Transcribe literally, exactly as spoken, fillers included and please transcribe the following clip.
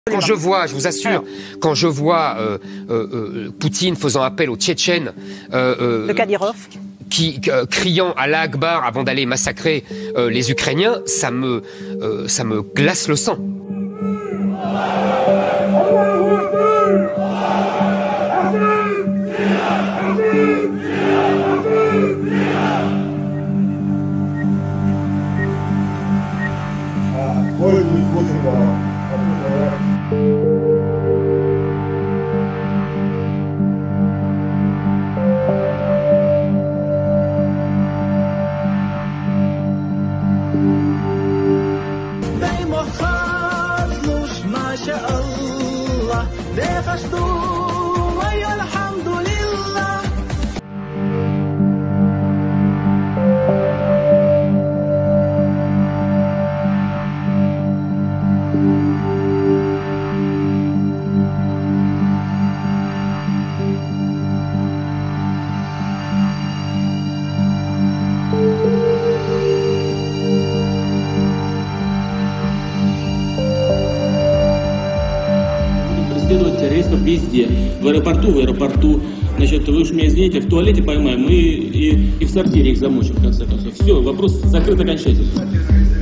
Quand je vois, je vous assure, quand je vois euh, euh, euh, Poutine faisant appel aux Tchétchènes, euh, euh, le Kadyrov, qui euh, criant Allah Akbar avant d'aller massacrer euh, les Ukrainiens, ça me, euh, ça me glace le sang. Преследовать террористов везде, в аэропорту, в аэропорту, значит, вы уж меня извините, в туалете поймаем и, и, и в сортире их замочим, в конце концов. Все, вопрос закрыт окончательно.